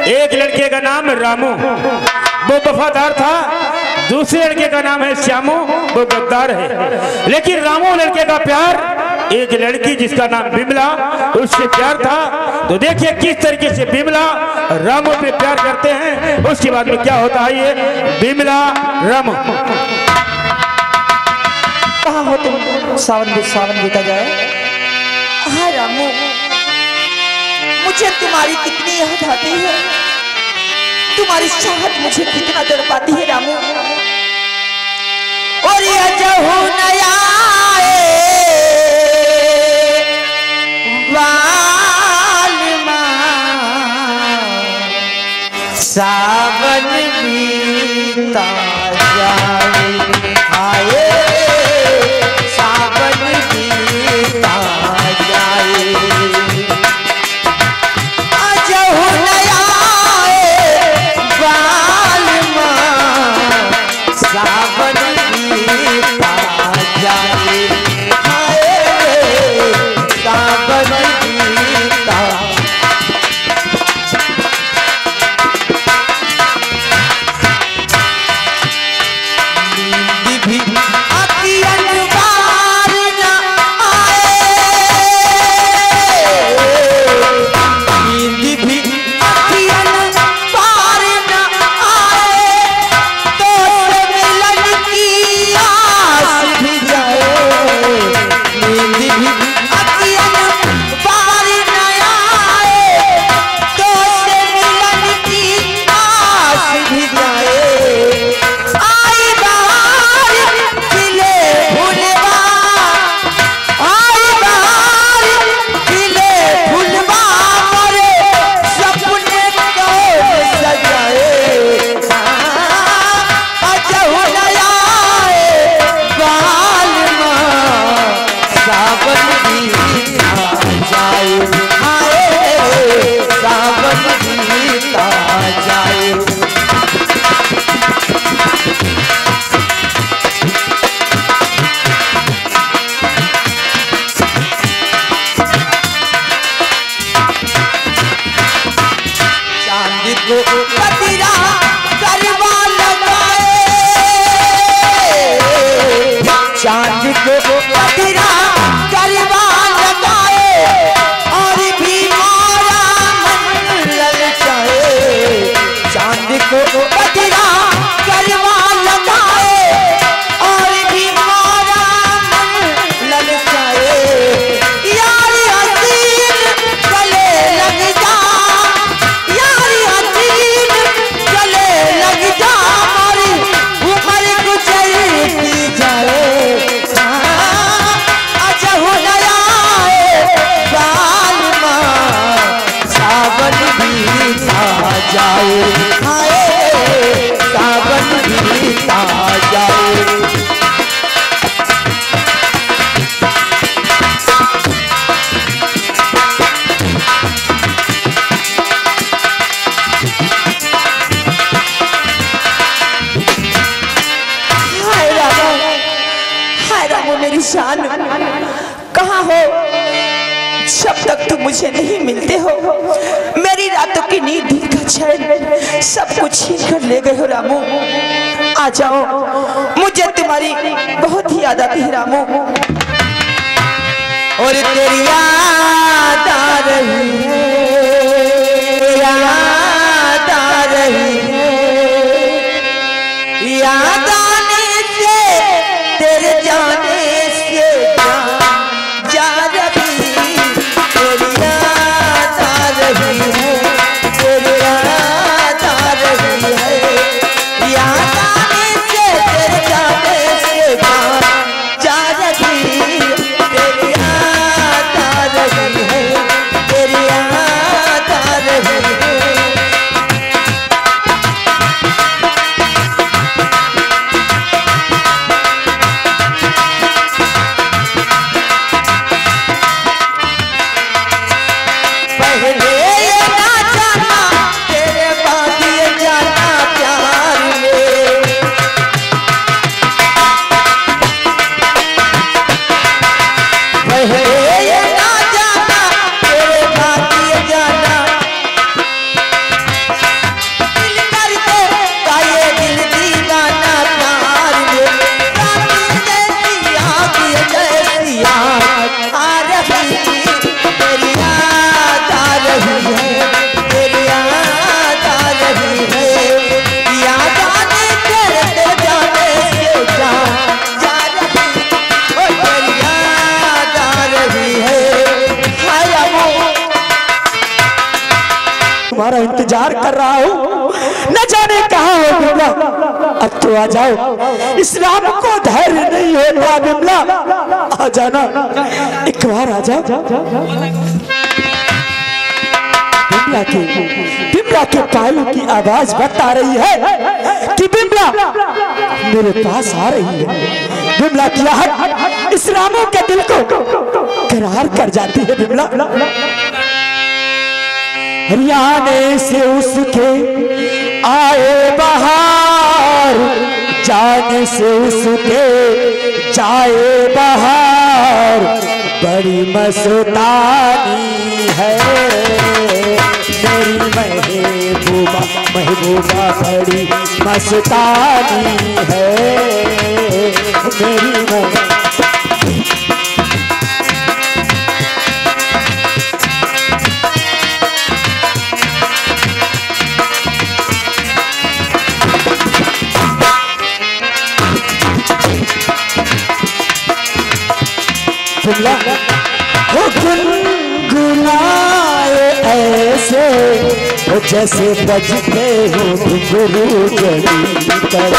एक लड़के का नाम रामू, वो वफादार था। दूसरे लड़के का नाम है श्यामू, वो गद्दार है। लेकिन रामू लड़के का प्यार एक लड़की जिसका नाम बिमला, उससे प्यार था। तो देखिए किस तरीके से बिमला रामू पे प्यार करते हैं। उसके बाद में क्या होता है, ये बिमला रामू। कहाँ हो तुम? सावन बीता जाए। हाँ रामू, मुझे तुम्हारी कितनी याद आती है, तुम्हारी चाहत मुझे कितना तड़पाती है रामू। और ये जहू नया सावन बीता जाए, आए सावन बीता जाए। जहू नया बालमा सावन बीता जाए, आए सावन बीता। कहाँ हो? जब तक तुम मुझे नहीं मिलते हो, मेरी रातों की नींद, दिन का चैन सब कुछ छीन कर ले गए हो रामू। आ जाओ, मुझे तुम्हारी बहुत ही याद आती है रामू। और तेरी याद आ रही है, याद आ रही है, याद आने से तेरे जाने से जा रही, तेरी याद आ रही है, तेरी याद आ रही है, याद आने से तेरे जाने से जा रही, तेरी याद आ रही है, तेरी याद आ रही है। तुम्हारा इंतजार कर रहा हूँ, न जाने कहाँ हो बिमला। अब तो आ जाओ, इस राम को धैर्य नहीं होता बिमला, आ जाना, एक बार आ जाओ। बिमला के पायों की आवाज बता रही है कि बिमला मेरे पास आ रही है। बिमला की आहट इस रामों के दिल को करार कर जाती है। बिमला हरियाणे से उसके आए बहार, जाने से उसके जाए बहार, बड़ी मस्तानी है मेरी महबूबा, महबूबा बड़ी मस्तानी है मेरी महबूबा। वो गुनगुनाए ऐसे जैसे बजते हो घुंघरू जड़ी तर।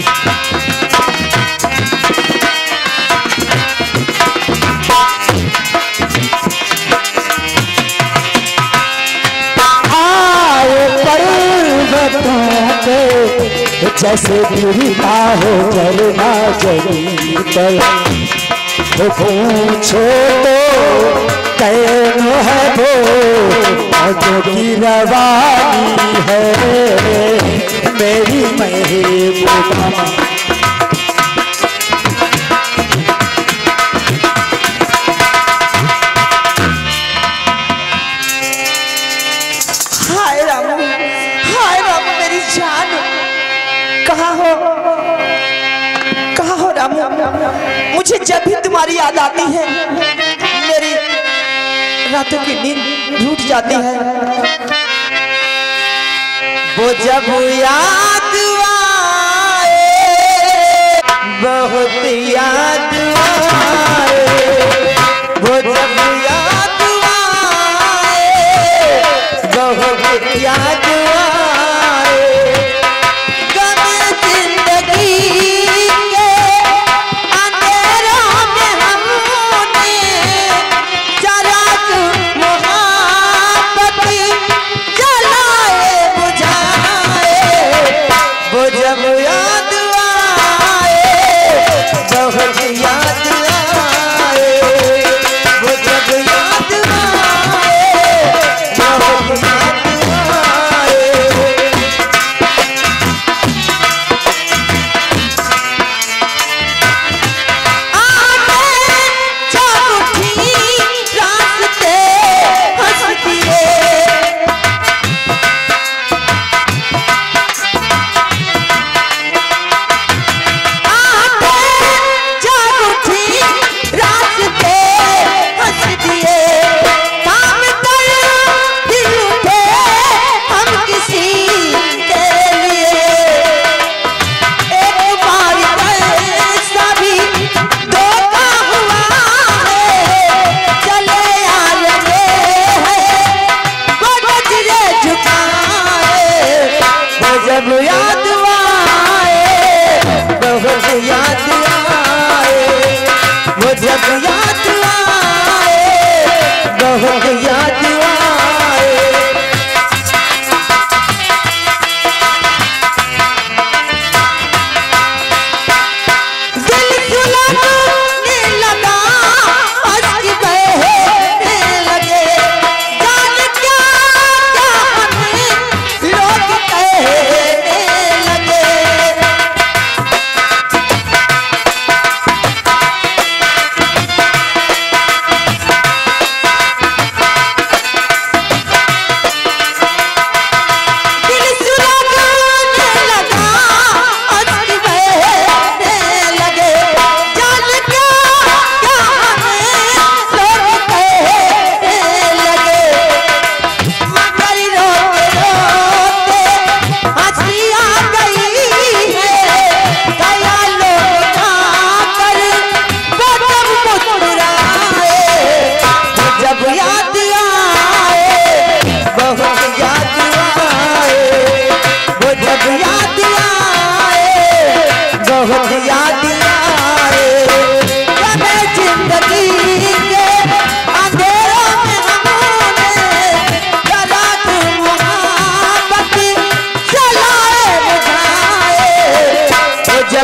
आए पर्वतों पे जैसे गिरता हो झरना जड़ी तर। पूछो तो कैन है वो जो की रवानी है मेरी महबूबा। हाय रामू मेरी जान, कहाँ हो रामू? मुझे जब भी तुम्हारी याद आती है मेरी रातों की नींद टूट जाती है। वो जब याद आए, बहुत याद आए, वो जब याद आए, बहुत याद आए, गम जिंदगी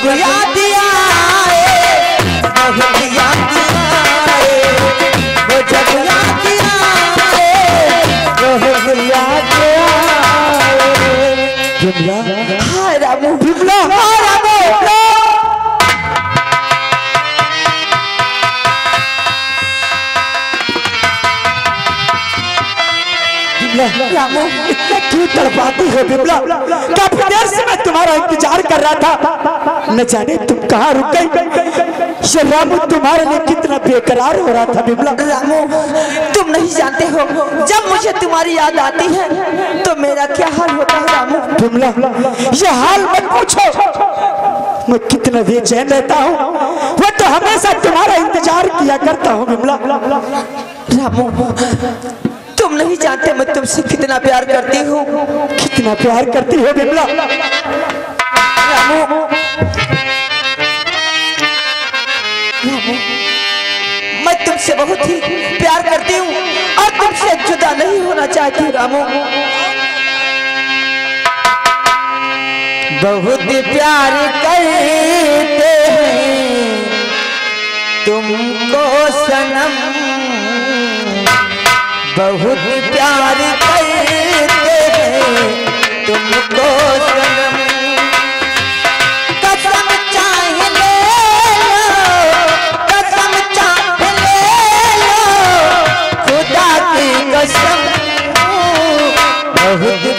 जब याद आए, बहुत याद आए, वो जब याद आए, बहुत याद आए। बिमला, हाय रामू, बिमला, हाय रामू। रामू, इतना क्यों तड़पाती हो बिमला? काफी देर से मैं तुम्हारा इंतजार कर रहा था, न जाने तुम कहाँ रुक गई। ये रामू तुम्हारे लिए कितना बेकरार हो रहा था बिमला। रामू, तुम नहीं जानते हो, जब मुझे तुम्हारी याद आती है तो मेरा क्या हाल होता है रामू। बिमला, ये हाल मत पूछो, मैं कितना बेचैन रहता हूँ। वो तो हमेशा तुम्हारा इंतजार किया करता हूँ बिमला। रामू, तुम नहीं जानते मैं तुमसे कितना प्यार करती हूँ। कितना प्यार करती हो बिमला। रामू, रामू, मैं तुमसे बहुत ही प्यार करती हूँ और तुमसे जुदा नहीं होना चाहती हूँ रामू। बहुत प्यार करते हैं तुमको सनम, बहुत प्यार करते हैं तुमको सनम। कसम चाहे ले लो, कसम चाहे ले लो, खुदा की कसम बहुत